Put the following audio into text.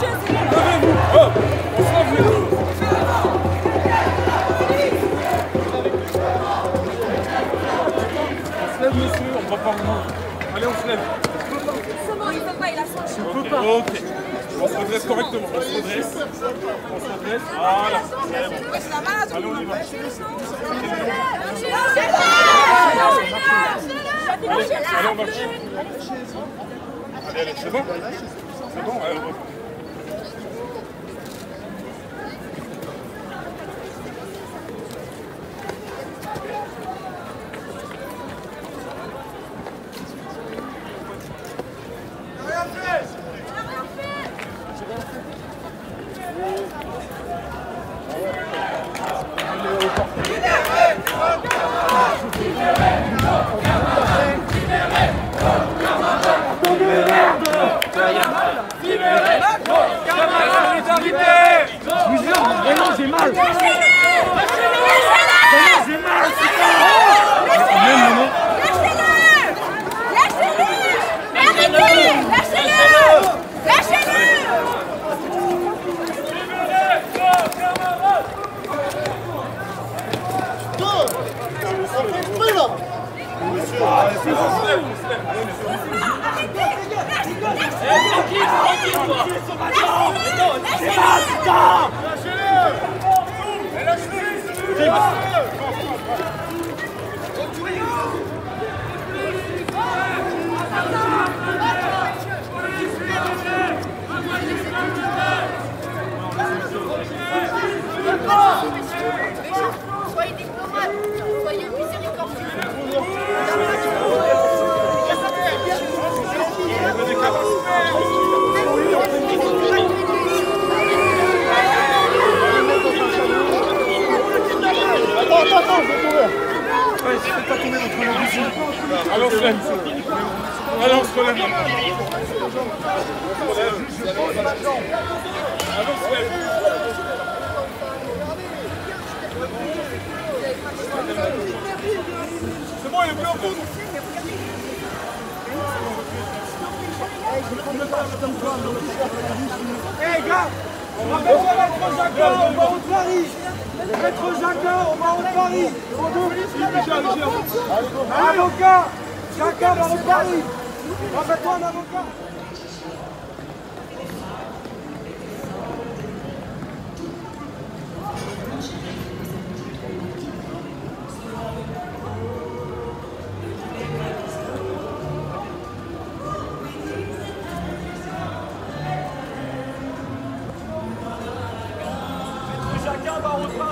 Levez-vous. Hop. On se lève les deux. On se lève, monsieur. On va pas remonter. Allez, on se lève. Il peut pas, il a son. Je peux pas. Ok. On se redresse correctement. On se redresse. On se redresse. Voilà. Allez, on y va. Allez, on va. Allez, c'est bon? C'est bon? Allez, on va. J'ai mal. Soyez diplomate, soyez miséricordieux. Attends, je vais tomber. Ouais, je peux pas tomber entre les deux. Allez, on se lève. Allez, on se relève. Allez, on se lève. C'est bon, il est plus en route. Hé gars, on va mettre Maître Jacquin, on va au Paris. Maître Jacquin, on va au Paris. Un avocat, Jacquin va au Paris. Rappelle-toi un avocat. Chacun va au Paris.